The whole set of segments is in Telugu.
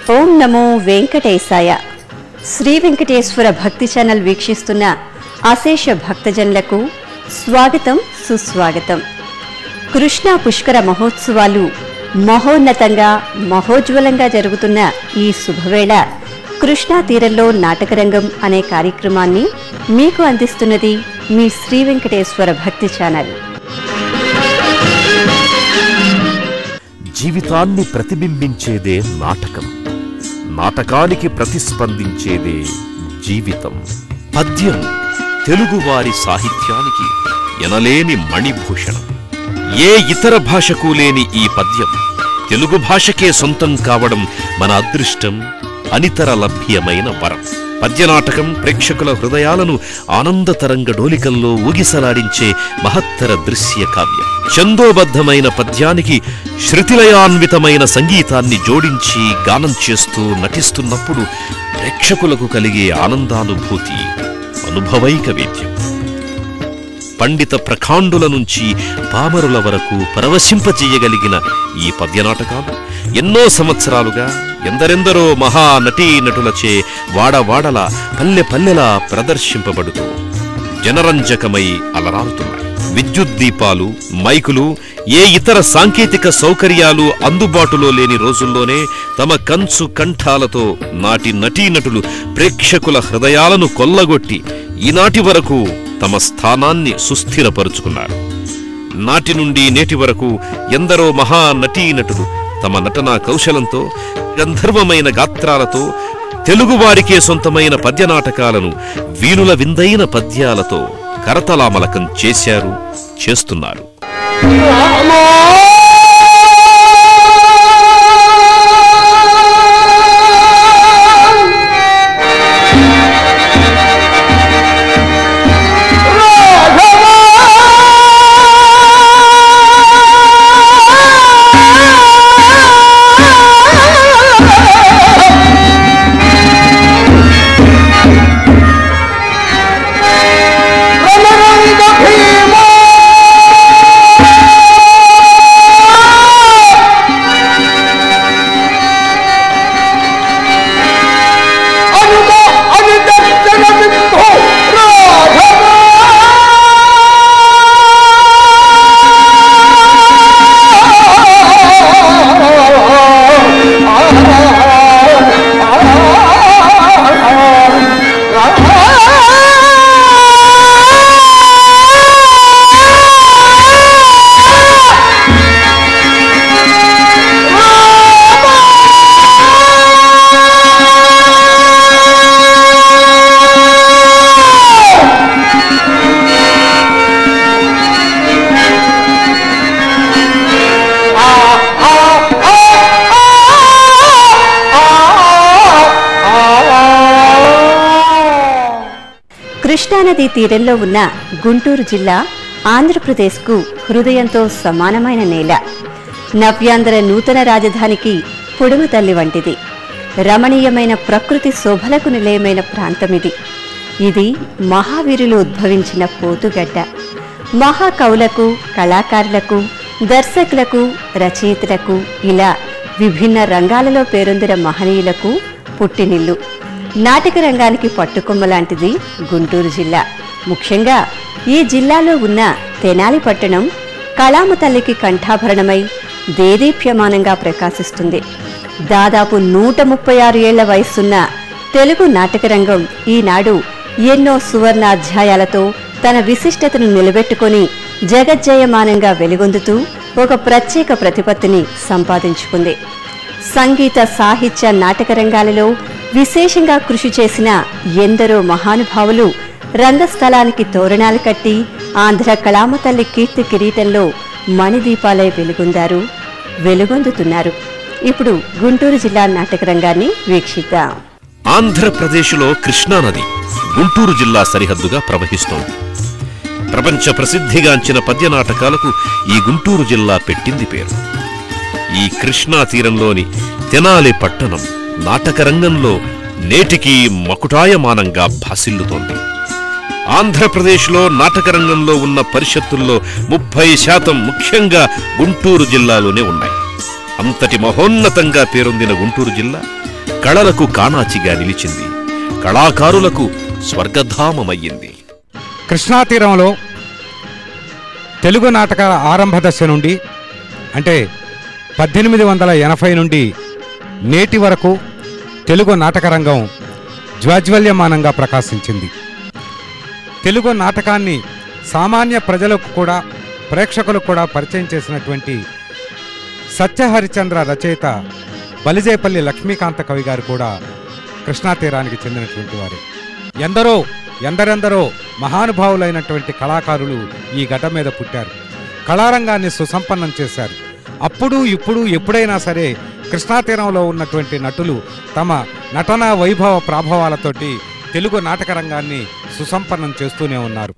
ఓం నమో వెంకటేశాయ. శ్రీ వెంకటేశ్వర భక్తి ఛానల్ వీక్షిస్తున్న అశేష భక్తజనులకు స్వాగతం, సుస్వాగతం. కృష్ణా పుష్కర మహోత్సవాలు మహోన్నతంగా మహోజ్వలంగా జరుగుతున్న ఈ శుభవేళ కృష్ణా తీరంలో నాటకరంగం అనే కార్యక్రమాన్ని మీకు అందిస్తున్నది మీ శ్రీ వెంకటేశ్వర భక్తి ఛానల్. జీవితాన్ని ప్రతిబింబించేదే నాటకం, నాటకానికి ప్రతిస్పందించేదే జీవితం. పద్యం తెలుగువారి సాహిత్యానికి ఎనలేని మణిభూషణం. ఏ ఇతర భాషకు లేని ఈ పద్యం తెలుగు భాషకే సొంతం కావడం మన అదృష్టం, అనితర లభ్యమైన వరం. పద్యనాటకం ప్రేక్షకుల హృదయాలను ఆనందతరంగ డోలికల్లో ఊగిసలాడించే మహత్తర దృశ్య కావ్యం. ఛందోబద్ధమైన పద్యానికి శృతిలయాన్వితమైన సంగీతాన్ని జోడించి గానం చేస్తూ నటిస్తున్నప్పుడు ప్రేక్షకులకు కలిగే ఆనందానుభూతి అనుభవైక వేద్యం. పండిత ప్రఖాండుల నుంచి పామరుల వరకు పరవశింపచేయగలిగిన ఈ పద్యనాటకాలు ఎన్నో సంవత్సరాలుగా ఎందరెందరో మహానటీనటులచే వాడవాడలా పల్లె పల్లెలా ప్రదర్శింపబడుతూ జనరంజకమై అలరారుతున్నాయి. విద్యుత్ దీపాలు, మైకులు, ఏ ఇతర సాంకేతిక సౌకర్యాలు అందుబాటులో లేని రోజుల్లోనే తమ కంచు కంఠాలతో నాటి నటీనటులు ప్రేక్షకుల హృదయాలను కొల్లగొట్టి ఈనాటి వరకు తమ స్థానాన్ని సుస్థిరపరుచుకున్నారు. నాటి నుండి నేటి వరకు ఎందరో మహానటీనటులు తమ నటనా కౌశలంతో, గంధర్వమైన గాత్రాలతో తెలుగువారికే సొంతమైన పద్యనాటకాలను వీణుల విందైన పద్యాలతో కరతలామలకం చేశారు, చేస్తున్నారు. కృష్ణానదీ తీరంలో ఉన్న గుంటూరు జిల్లా ఆంధ్రప్రదేశ్కు హృదయంతో సమానమైన నేల. నవ్యాంధ్ర నూతన రాజధానికి పొడుమ తల్లి వంటిది. రమణీయమైన ప్రకృతి శోభలకు నిలయమైన ప్రాంతమిది. ఇది మహావీరులు ఉద్భవించిన పోతుగడ్డ. మహాకవులకు, కళాకారులకు, దర్శకులకు, రచయితలకు ఇలా విభిన్న రంగాలలో పేరొందిన మహనీయులకు పుట్టినిల్లు. నాటక రంగానికి పట్టుకొమ్మలాంటిది గుంటూరు జిల్లా. ముఖ్యంగా ఈ జిల్లాలో ఉన్న తెనాలి పట్టణం కళామ తల్లికి కంఠాభరణమై దేదీప్యమానంగా ప్రకాశిస్తుంది. దాదాపు 136 ఏళ్ల వయస్సున్న తెలుగు నాటకరంగం ఈనాడు ఎన్నో సువర్ణాధ్యాయాలతో తన విశిష్టతను నిలబెట్టుకుని జగజ్జయమానంగా వెలుగొందుతూ ఒక ప్రత్యేక ప్రతిపత్తిని సంపాదించుకుంది. సంగీత, సాహిత్య, నాటక రంగాలలో విశేషంగా కృషి చేసిన ఎందరో మహానుభావులు రంగస్థలానికి తోరణాలు కట్టి ఆంధ్ర కళామ తల్లి కీర్తి కిరీటంలో మణిదీపాలై వెలుగొందుతున్నారు. ఇప్పుడు గుంటూరు జిల్లా నాటక రంగాన్ని వీక్షిద్దాం. ఆంధ్రప్రదేశ్లో కృష్ణానది గుంటూరు జిల్లా సరిహద్దుగా ప్రవహిస్తోంది. ప్రపంచ ప్రసిద్ధిగాంచిన పద్యనాటకాలకు ఈ గుంటూరు జిల్లా పెట్టింది పేరు. ఈ కృష్ణా తీరంలోని తెనాలి పట్టణం నాటకరంగంలో నేటికి మకుటాయమానంగా భాసిల్లుతోంది. ఆంధ్రప్రదేశ్లో నాటకరంగంలో ఉన్న పరిషత్తుల్లో 30% ముఖ్యంగా గుంటూరు జిల్లాలోనే ఉన్నాయి. అంతటి మహోన్నతంగా పేరొందిన గుంటూరు జిల్లా కళలకు కాణాచిగా నిలిచింది, కళాకారులకు స్వర్గధామమయ్యింది. కృష్ణా తీరంలో తెలుగు నాటకాల ఆరంభ దశ నుండి అంటే 1880 నుండి నేటి వరకు తెలుగు నాటక రంగం జ్వాజ్వల్యమానంగా ప్రకాశించింది. తెలుగు నాటకాన్ని సామాన్య ప్రజలకు కూడా ప్రేక్షకులకు కూడా పరిచయం చేసినటువంటి సత్యహరిచంద్ర రచయిత బలిజేపల్లి లక్ష్మీకాంత కవి గారు కూడా కృష్ణా తీరానికి చెందినటువంటి వారే. ఎందరెందరో మహానుభావులైనటువంటి కళాకారులు ఈ గడ్డ మీద పుట్టారు, కళారంగాన్ని సుసంపన్నం చేశారు. అప్పుడు ఇప్పుడు ఎప్పుడైనా సరే కృష్ణా తీరంలో ఉన్నటువంటి నటులు తమ నటనా వైభవ ప్రాభవాలతోటి తెలుగు నాటక రంగాన్ని సుసంపన్నం చేస్తూనే ఉన్నారు.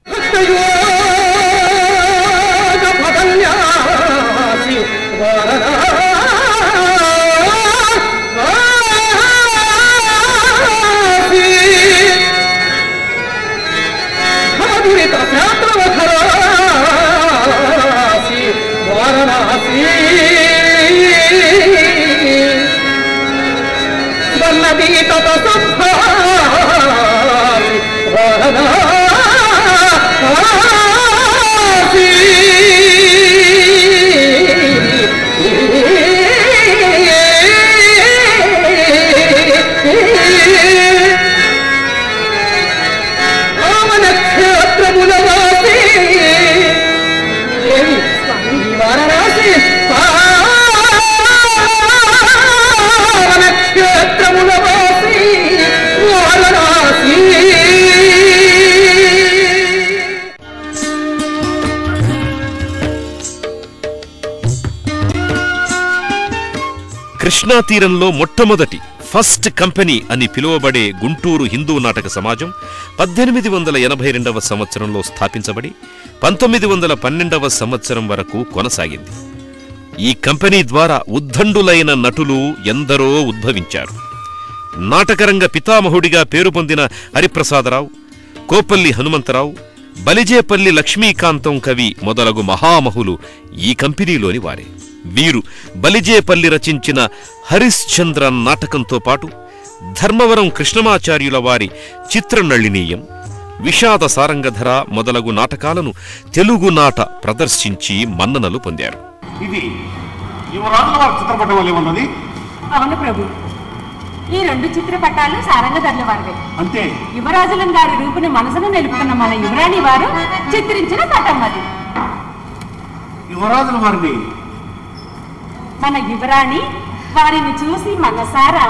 కృష్ణా తీరంలో మొట్టమొదటి ఫస్ట్ కంపెనీ అని పిలువబడే గుంటూరు హిందూ నాటక సమాజం 1882వ సంవత్సరంలో స్థాపించబడి 1912వ సంవత్సరం వరకు కొనసాగింది. ఈ కంపెనీ ద్వారా ఉద్దండులైన నటులు ఎందరో ఉద్భవించారు. నాటకరంగ పితామహుడిగా పేరు పొందిన హరిప్రసాదరావు, కోపల్లి హనుమంతరావు, బలిజేపల్లి లక్ష్మీకాంతం కవి మొదలగు మహామహులు ఈ కంపెనీలోని వారే. వీరు బలిజేపల్లి రచించిన హరిశ్చంద్ర నాటకంతో పాటు ధర్మవరం కృష్ణమాచార్యుల వారి చిత్రనళినీయం, విషాద సారంగధర మొదలగు నాటకాలను తెలుగు నాట ప్రదర్శించి మన్ననలు పొందారు. ఇది యువరాజుల వారి చిత్రపటం వల్లే ఉన్నది. అవును ప్రభు, ఈ రెండు చిత్రపటాలు సారంగధరల వారివే. అంతే. యువరాజులం గారి రూపుని మనసును నిలుపుకున్న మన యువరాణి వారు చిత్రించిన పటం అది. యువరాజుల వారిని మన యువరాణి వారిని చూసి మనసారా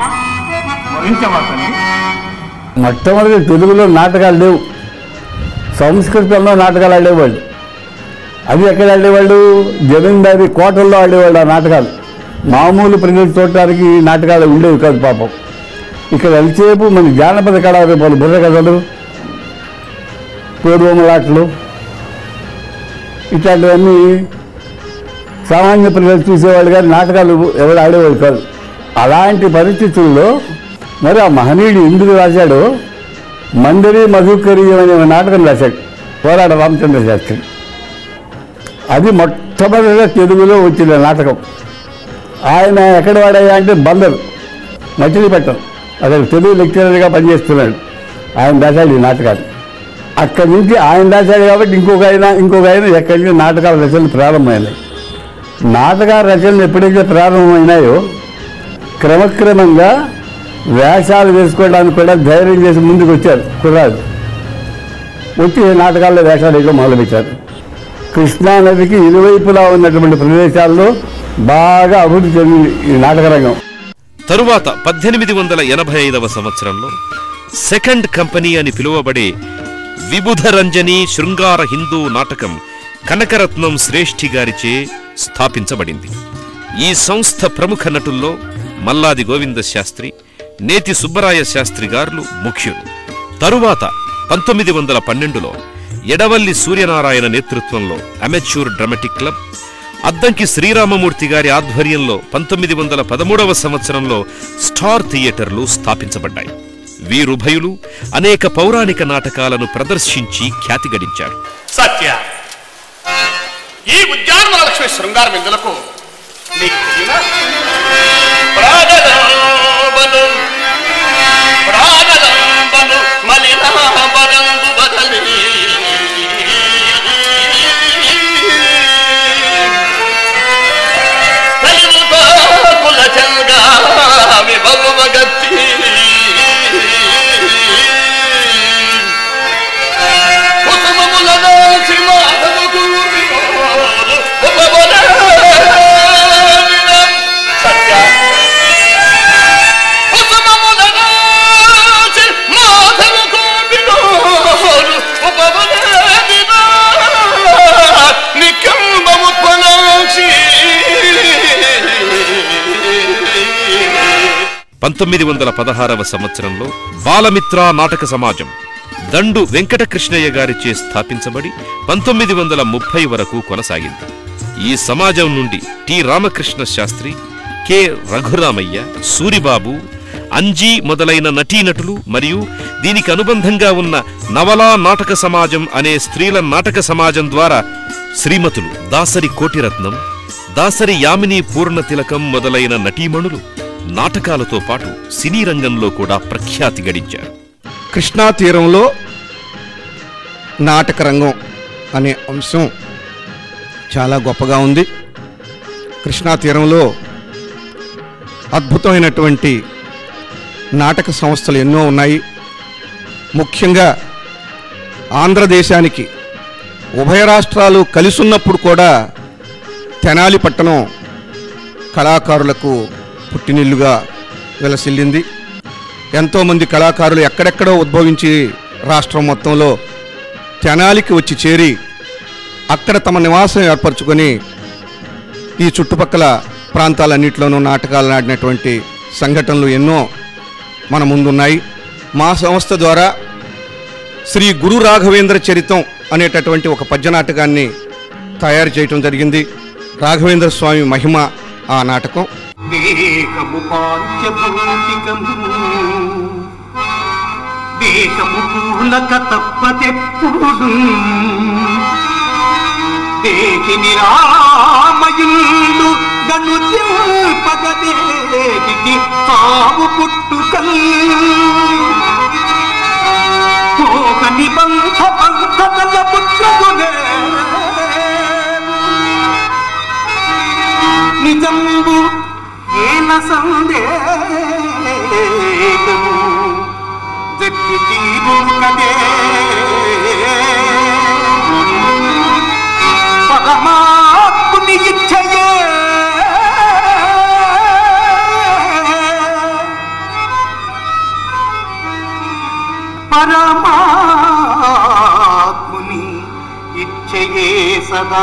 మొట్టమొదటి తెలుగులో నాటకాలు లేవు, సంస్కృతంలో నాటకాలు ఆడేవాళ్ళు. అవి ఎక్కడ ఆడేవాళ్ళు? జమీందారి కోటల్లో ఆడేవాళ్ళు ఆ నాటకాలు. మామూలు ప్రజలు చూడటానికి నాటకాలు ఉండేవి కాదు పాపం. ఇక్కడ ఎంతసేపు మన జానపద కళారూపాలు, బుర్ర కథలు, పూర్వములాటలు ఇట్లాంటివన్నీ సామాన్య ప్రజలు చూసేవాళ్ళు కానీ నాటకాలు ఎవరు ఆడేవాళ్ళు కాదు. అలాంటి పరిస్థితుల్లో మరి ఆ మహనీయుడు ఎందుకు రాశాడో మందరి మధుకరీయం అనే నాటకం రాశాడు పోరాడ రామచంద్ర శాస్త్రి. అది మొట్టమొదటిగా తెలుగులో వచ్చిన నాటకం. ఆయన ఎక్కడ వాడాయా అంటే బందరు, మచిలీపట్నం, అక్కడ తెలుగు లెక్చరర్గా పనిచేస్తున్నాడు. ఆయన రాశాడు ఈ నాటకాలు. అక్కడి నుంచి ఆయన రాశాడు కాబట్టి ఇంకొక ఆయన ఎక్కడి నుంచి నాటకాల రచనలు ప్రారంభమైనాయి. నాటకాల రచనలు ఎప్పుడైతే ప్రారంభమైనాయో క్రమక్రమంగా వేషాలు వేసుకోవడానికి కూడా ధైర్యం చేసి ముందుకు వచ్చారు కుర్రాడు. వచ్చి నాటకాల్లో వేషాలు వేయడం మొదలుపెట్టారు. కృష్ణానదికి ఇరువైపులా ఉన్నటువంటి ప్రదేశాల్లో బాగా అభివృద్ధి చెందింది ఈ నాటక రంగం. తరువాత 1885వ సంవత్సరంలో సెకండ్ కంపెనీ అని పిలువబడే విబుధరంజని శృంగార హిందూ నాటకం కనకరత్నం శ్రేష్ఠి గారిచే స్థాపించబడింది. ఈ సంస్థ ప్రముఖ నటుల్లో మల్లాది గోవింద శాస్త్రి, నేతి సుబ్బరాయ శాస్త్రి గారులు ముఖ్యులు. తరువాత 1912లో ఎడవల్లి సూర్యనారాయణ నేతృత్వంలో amateur dramatic club, Addanki Sriramamurthy గారి ఆధ్వర్యంలో 1913వ సంవత్సరంలో స్టార్ థియేటర్లు స్థాపించబడ్డాయి. వీరుభయులు అనేక పౌరాణిక నాటకాలను ప్రదర్శించి ఖ్యాతి గడించారు. సత్య, ఈ ఉద్యానవన లక్ష్మి శృంగార విందులకు నీకు 1916వ సంవత్సరంలో బాలమిత్ర నాటక సమాజం దండు వెంకటకృష్ణయ్య గారిచే స్థాపించబడి 1930 వరకు కొనసాగింది. ఈ సమాజం నుండి టి రామకృష్ణ శాస్త్రి, కె రఘురామయ్య, సూరిబాబు, అంజీ మొదలైన నటీనటులు మరియు దీనికి అనుబంధంగా ఉన్న నవలా నాటక సమాజం అనే స్త్రీల నాటక సమాజం ద్వారా శ్రీమతులు దాసరి కోటిరత్నం, దాసరి యామిని పూర్ణతిలకం మొదలైన నటీమణులు నాటకాలతో పాటు సినీ రంగంలో కూడా ప్రఖ్యాతి గడించారు. కృష్ణా తీరంలో నాటక రంగం అనే అంశం చాలా గొప్పగా ఉంది. కృష్ణా తీరంలో అద్భుతమైనటువంటి నాటక సంస్థలు ఎన్నో ఉన్నాయి. ముఖ్యంగా ఆంధ్రదేశానికి ఉభయ రాష్ట్రాలు కలిసి ఉన్నప్పుడు కూడా తెనాలి పట్టణం కళాకారులకు పుట్టినిల్లుగా వెలసిల్లింది. ఎంతోమంది కళాకారులు ఎక్కడెక్కడో ఉద్భవించి రాష్ట్రం మొత్తంలో తెనాలికి వచ్చి చేరి అక్కడ తమ నివాసం ఏర్పరచుకొని ఈ చుట్టుపక్కల ప్రాంతాలన్నింటిలోనూ నాటకాలు ఆడినటువంటి సంఘటనలు ఎన్నో మన ముందున్నాయి. మా సంస్థ ద్వారా శ్రీ గురు రాఘవేంద్ర చరితం అనేటటువంటి ఒక పద్య నాటకాన్ని తయారు చేయటం జరిగింది. రాఘవేంద్ర స్వామి మహిమ ఆ నాటకం. దేశము పూలక తప్పదెప్పుడు దేశిని రామయుండు గను పగదేకి సాగు పుట్టుకల్ ఒక నిబంధ పంకల పుత్రగునే నిజంబు ఏన సందేహము జట్టి తీరుకదే పరమాత్ముని ఇచ్చయే పరమాత్ముని ఇచ్చయే సదా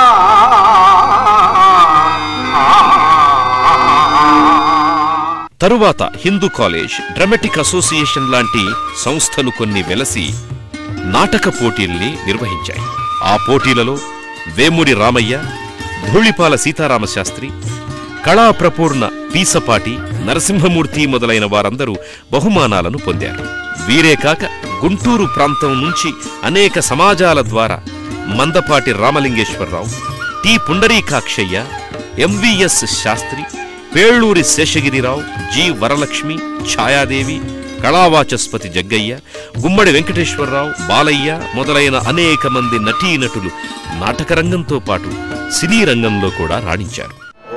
తరువాత హిందూ కాలేజ్, డ్రామాటిక్ అసోసియేషన్ లాంటి సంస్థలు కొన్ని వెలసి నాటక పోటీల్ని నిర్వహించాయి. ఆ పోటీలలో వేమూరి రామయ్య, ధూళిపాల సీతారామశాస్త్రి, కళాప్రపూర్ణ పీసపాటి, నరసింహమూర్తి మొదలైన వారందరూ బహుమానాలను పొందారు. వీరే కాక గుంటూరు ప్రాంతం నుంచి అనేక సమాజాల ద్వారా Mandapati Ramalingeswararao, T Pundarikakshayya, MVS Sastri, Pelluri Seshagirirao, G Varalakshmi, Chayadevi, Kalavachaspati Jaggayya, Gummadi Venkateswararao, Balayya మొదలైన అనేక మంది నటీనటులు నాటకరంగంతో పాటు సినీ రంగంలో కూడా రాణించారు.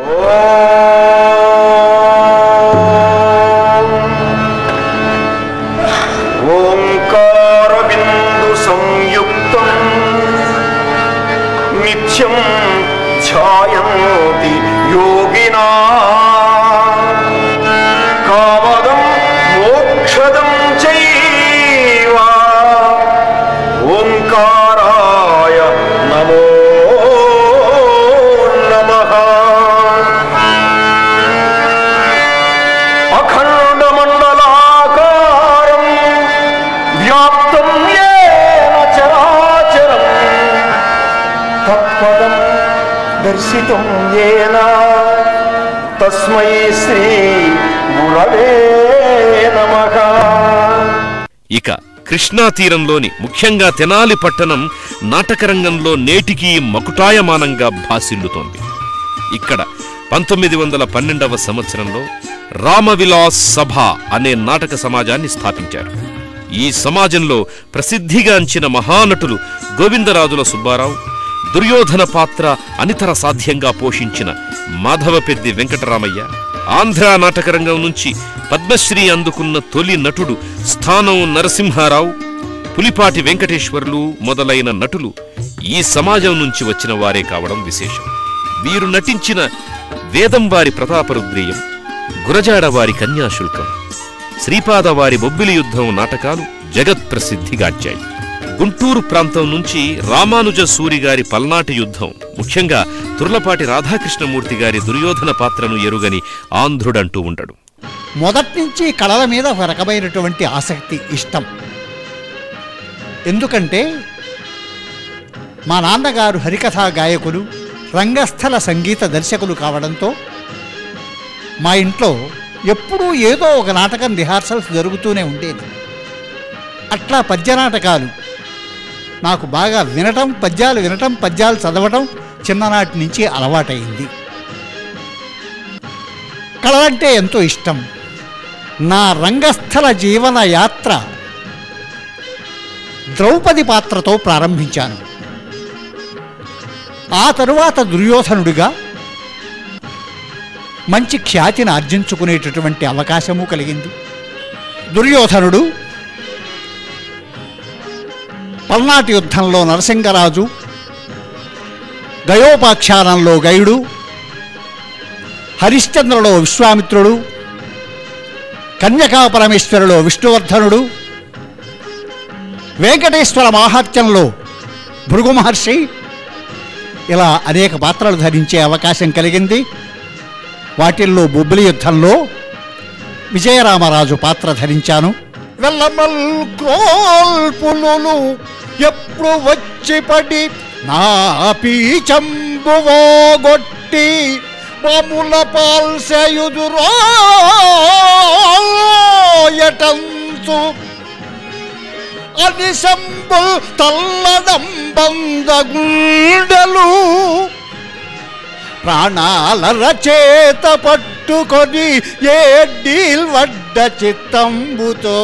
ఓంకార బిందు సంయుక్తం నిత్యం ఛాయంతి యోగినా కామదం మోక్షదం చైవ ఓంకారాయ నమో నమః. అఖండమండలాకారం వ్యాప్తం యేన చరాచరం తత్పదం దర్శితం యేన తస్మై శ్రీ గురవే నమః. ఇక కృష్ణా తీరంలోని ముఖ్యంగా తెనాలి పట్టణం నాటకరంగంలో నేటికీ మకుటాయమానంగా భాసిల్లుతోంది. ఇక్కడ 1912వ సంవత్సరంలో రామవిలాస్ సభ అనే నాటక సమాజాన్ని స్థాపించారు. ఈ సమాజంలో ప్రసిద్ధిగాంచిన మహానటులు గోవిందరాజుల సుబ్బారావు, దుర్యోధన పాత్ర అనితర సాధ్యంగా పోషించిన మాధవపెద్ది వెంకటరామయ్య, ఆంధ్ర నాటకరంగం నుంచి పద్మశ్రీ అందుకున్న తొలి నటుడు స్థానం నరసింహారావు, పులిపాటి వెంకటేశ్వర్లు మొదలైన నటులు ఈ సమాజం నుంచి వచ్చిన వారే కావడం విశేషం. వీరు నటించిన వేదంవారి ప్రతాపరుద్రీయం, గురజాడవారి కన్యాశుల్కం, శ్రీపాదవారి బొబ్బిలి యుద్ధం నాటకాలు జగత్ప్రసిద్ధిగాంచాయి. గుంటూరు ప్రాంతం నుంచి రామానుజ సూరి గారి పల్నాటి యుద్ధం, ముఖ్యంగా తుర్లపాటి రాధాకృష్ణమూర్తి గారి దుర్యోధన పాత్రను ఎరుగని ఆంధ్రుడంటూ ఉండడు. మొదటి నుంచి కళల మీద ఒక రకమైనటువంటి ఆసక్తి, ఇష్టం. ఎందుకంటే మా నాన్నగారు హరికథా గాయకులు, రంగస్థల సంగీత దర్శకులు కావడంతో మా ఇంట్లో ఎప్పుడూ ఏదో ఒక నాటకం రిహార్సల్స్ జరుగుతూనే ఉండేది. అట్లా పద్యనాటకాలు నాకు బాగా వినటం, పద్యాలు చదవటం చిన్ననాటి నుంచి అలవాటైంది. కళలంటే ఎంతో ఇష్టం. నా రంగస్థల జీవన యాత్ర ద్రౌపది పాత్రతో ప్రారంభించాను. ఆ తరువాత దుర్యోధనుడిగా మంచి ఖ్యాతిని ఆర్జించుకునేటటువంటి అవకాశము కలిగింది. దుర్యోధనుడు పల్నాటి యుద్ధంలో నరసింగరాజు, గయోపాఖ్యానంలో గయుడు, హరిశ్చంద్రలో విశ్వామిత్రుడు, కన్యకాపరమేశ్వరులో విష్ణువర్ధనుడు, వెంకటేశ్వర మాహాత్మ్యంలో భృగు మహర్షి, ఇలా అనేక పాత్రలు ధరించే అవకాశం కలిగింది. వాటిల్లో బొబ్బిలి యుద్ధంలో విజయరామరాజు పాత్ర ధరించాను. వెల్లమల్ క్రోల్పులు ఎప్పుడు వచ్చి పడి నా పీచంబువోగొట్టి బాముల పాల్సేయుదురో ఎటంచు అనిశంబుల్ తల్లడం బందగుండెలు ప్రాణాల రచేత పట్టుకొని ఏడ్డీల్ వడ్డ చిత్తంబుతో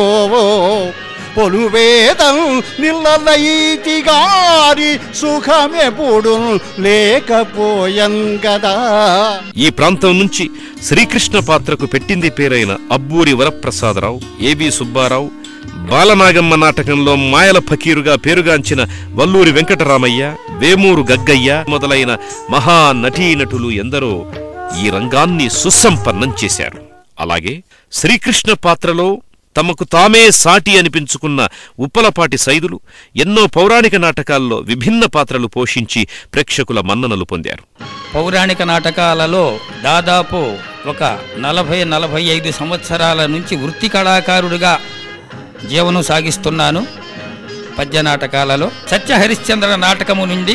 పొలువేదం నిల్లనైతి గారి సుఖమెప్పుడు లేకపోయం కదా. ఈ ప్రాంతం నుంచి శ్రీకృష్ణ పాత్రకు పెట్టింది పేరైన అబ్బూరి వరప్రసాదరావు, ఏబి సుబ్బారావు, బాలనాగమ్మ నాటకంలో మాయల ఫకీరుగా పేరుగాంచిన వల్లూరి వెంకటరామయ్య, వేమూరు గగ్గయ్య మొదలైన మహా నటీనటులు ఎందరో ఈ రంగాన్ని సుసంపన్నం చేశారు. అలాగే శ్రీకృష్ణ పాత్రలో తమకు తామే సాటి అనిపించుకున్న ఉప్పలపాటి సైదులు ఎన్నో పౌరాణిక నాటకాల్లో విభిన్న పాత్రలు పోషించి ప్రేక్షకుల మన్ననలు పొందారు. పౌరాణిక నాటకాలలో దాదాపు ఒక 40-45 సంవత్సరాల నుంచి వృత్తి కళాకారుడిగా జీవనం సాగిస్తున్నాను. పద్య నాటకాలలో సత్య హరిశ్చంద్ర నాటకము నుండి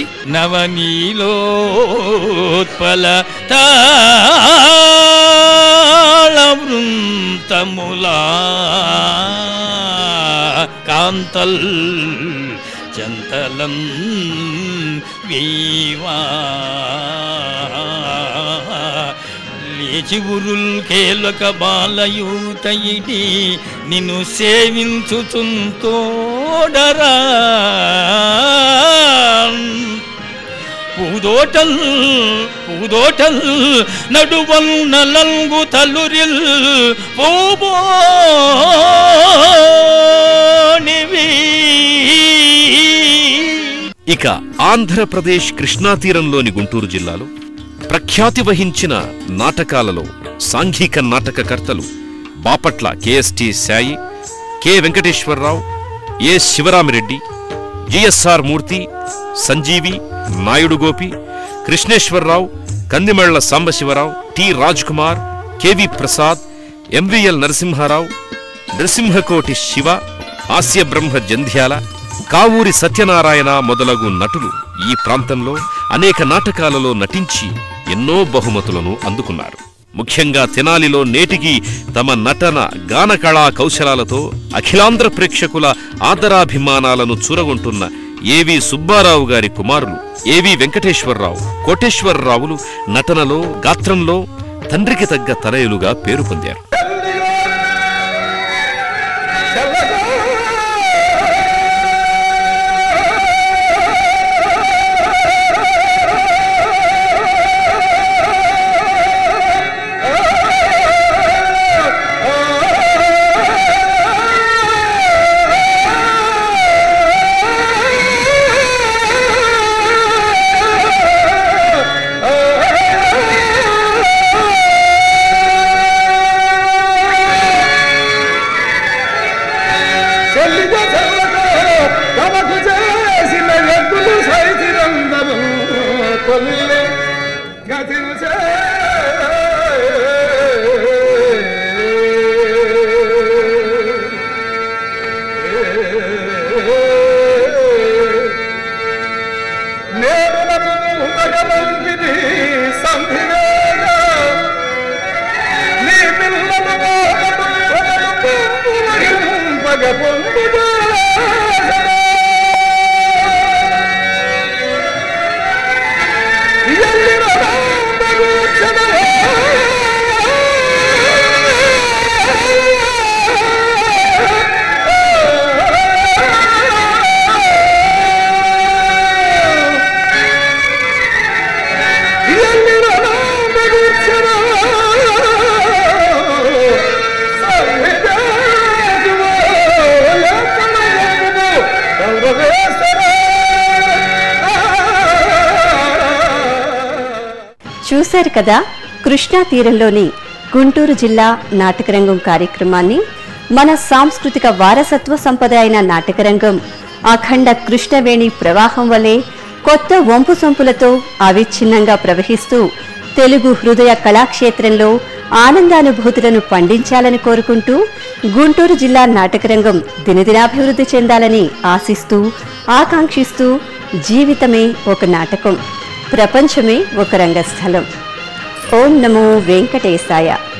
నవనీలోత్పల తాళవృంతములా కాంతల్ చంతలం వీవా లేచివురుల్ కేలక బాలయూతయిడి నిన్ను సేవించుచుంతోడరా పూదోటల్ నడువల్ నలంగు తలురిల్ పోబోనివి. ఇక ఆంధ్రప్రదేశ్ కృష్ణా తీరంలోని గుంటూరు జిల్లాలో ప్రఖ్యాతి వహించిన నాటకాలలో సాంఘిక నాటకకర్తలు Bapatla KST Sai, K Venkateswararao, A Sivaramireddy, GSR Murthy, Sanjeevi, Naidu Gopi, Krishneswararao, Kandimalla Sambasivarao, T Rajkumar, KV Prasad, MVL Narasimharao, Nrusimhakoti Siva, Hasyabrahma Jandhyala, Kavuri Satyanarayana మొదలగు నటులు ఈ ప్రాంతంలో అనేక నాటకాలలో నటించి ఎన్నో బహుమతులను అందుకున్నారు. ముఖ్యంగా తెనాలిలో నేటికి తమ నటన గాన కళా కౌశలాలతో అఖిలాంధ్ర ప్రేక్షకుల ఆదరాభిమానాలను చూరగొంటున్న ఏవి సుబ్బారావు గారి కుమారులు ఏవి వెంకటేశ్వరరావు, కోటేశ్వరరావులు నటనలో, గాత్రంలో తండ్రికి తగ్గ తనయులుగా పేరు పొందారు. చూశారు కదా కృష్ణా తీరంలోని గుంటూరు జిల్లా నాటకరంగం కార్యక్రమాన్ని. మన సాంస్కృతిక వారసత్వ సంపద అయిన నాటకరంగం అఖండ కృష్ణవేణి ప్రవాహం వలె కొత్త వంపు సొంపులతో అవిచ్ఛిన్నంగా ప్రవహిస్తూ తెలుగు హృదయ కళాక్షేత్రంలో ఆనందానుభూతులను పండించాలని కోరుకుంటూ గుంటూరు జిల్లా నాటకరంగం దినదినాభివృద్ధి చెందాలని ఆశిస్తూ ఆకాంక్షిస్తూ జీవితమే ఒక నాటకం, ప్రపంచమే ఒక రంగస్థలం. ఓం నమో వెంకటేశాయ.